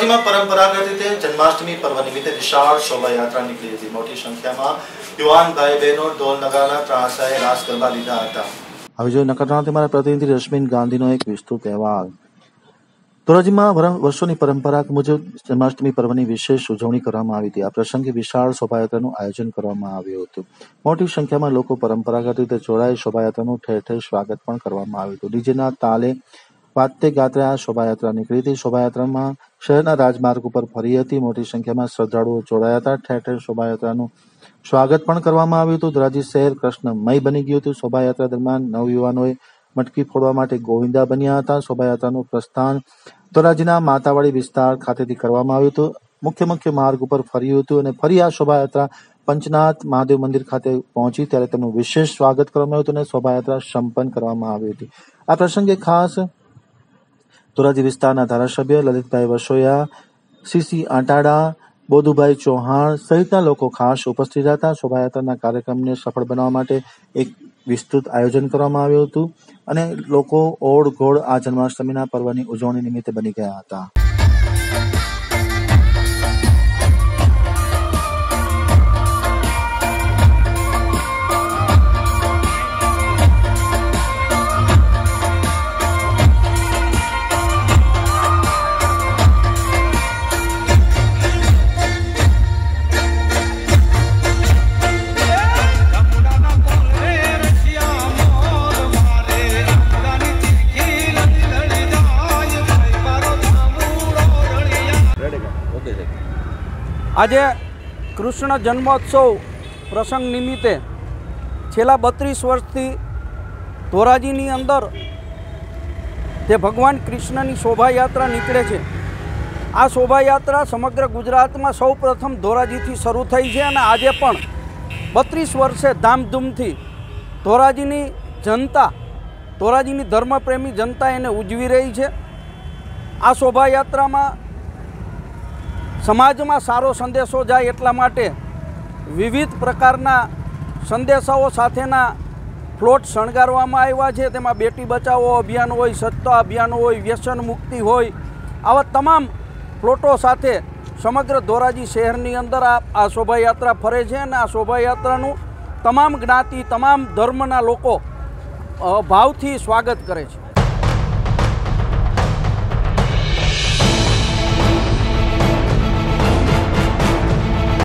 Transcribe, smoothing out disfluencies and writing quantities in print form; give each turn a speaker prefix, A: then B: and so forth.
A: ધોરાજીમાં પરંપરાગત રીતે જન્માષ્ટમી પર્વ નિમિત્તે વિશાળ શોભાયાત્રા નીકળી હતી। મોટી સંખ્યામાં યુવાન ભાઈ બહેનો ઢોલ નગારાના ત્રાસાએ રાસ ગરબા લીધા હતા। હવે જો નખત્રાણાથી મારા પ્રતિનિધિ રશ્મિન ગાંધીનો એક વિસ્તૃત અહેવાલ। ધોરાજીમાં વર્ષોની પરંપરા મુજબ જન્માષ્ટમી પર્વની વિશેષ ઉજવણી કરવામાં આવી હતી। આ પ્રસંગે વિશાળ શોભાયાત્રાનું આયોજન કરવામાં આવ્યું હતું। મોટી સંખ્યામાં લોકો પરંપરાગત રીતે જોડાઈ શોભાયાત્રાનું ઠેર ઠેર સ્વાગત પણ કરવામાં આવ્યું હતું। ડીજેના તાલે વાજતે ગાતે આ શોભાયાત્રા નીકળી હતી। શોભાયાત્રામાં શહેરના રાજમાર્ગ ઉપર ફરી હતી। મોટી સંખ્યામાં શ્રદ્ધાળુઓ જોડાયા હતા। ઠેર ઠેર શોભાયાત્રાનું સ્વાગત પણ કરવામાં આવ્યું હતું। ધોરાજી શહેર કૃષ્ણમય બની ગયું હતું। શોભાયાત્રા દરમિયાન નવયુવાનોએ મટકી ફોડવા માટે ગોવિંદા બન્યા હતા। શોભાયાત્રાનું પ્રસ્થાન ધોરાજીના માતાવાડી વિસ્તાર ખાતેથી કરવામાં આવ્યું હતું। મુખ્ય માર્ગ ઉપર ફર્યું હતું અને ફરી આ શોભાયાત્રા પંચનાથ મહાદેવ મંદિર ખાતે પહોંચી ત્યારે તેમનું વિશેષ સ્વાગત કરવામાં આવ્યું હતું અને શોભાયાત્રા સંપન્ન કરવામાં આવી હતી। આ પ્રસંગે ખાસ ધોરાજી વિસ્તારના ધારાસભ્ય લલિતભાઈ વસોયા, સીસી આંટાડા, બોધુભાઈ ચૌહાણ સહિતના લોકો ખાસ ઉપસ્થિત હતા। શોભાયાત્રાના કાર્યક્રમને સફળ બનાવવા માટે એક વિસ્તૃત આયોજન કરવામાં આવ્યું હતું અને લોકો ઓળ ઘોળ આ જન્માષ્ટમીના પર્વની ઉજવણી નિમિત્તે બની ગયા હતા।
B: આજે કૃષ્ણ જન્મોત્સવ પ્રસંગ નિમિત્તે છેલ્લા 32 વર્ષથી ધોરાજીની અંદર જે ભગવાન કૃષ્ણની શોભાયાત્રા નીકળે છે। આ શોભાયાત્રા સમગ્ર ગુજરાતમાં સૌ પ્રથમ ધોરાજીથી શરૂ થઈ છે અને આજે પણ 32 વર્ષે ધામધૂમથી ધોરાજીની જનતા, ધોરાજીની ધર્મપ્રેમી જનતા એને ઉજવી રહી છે। આ શોભાયાત્રામાં સમાજમાં સારો સંદેશો જાય એટલા માટે વિવિધ પ્રકારના સંદેશાઓ સાથેના ફ્લોટ શણગારવામાં આવ્યા છે। તેમાં બેટી બચાવો અભિયાન હોય, સ્વચ્છતા અભિયાન હોય, વ્યસન મુક્તિ હોય, આવા તમામ ફ્લોટો સાથે સમગ્ર ધોરાજી શહેરની અંદર આ શોભાયાત્રા ફરે છે અને આ શોભાયાત્રાનું તમામ જ્ઞાતિ, તમામ ધર્મના લોકો ભાવથી સ્વાગત કરે છે।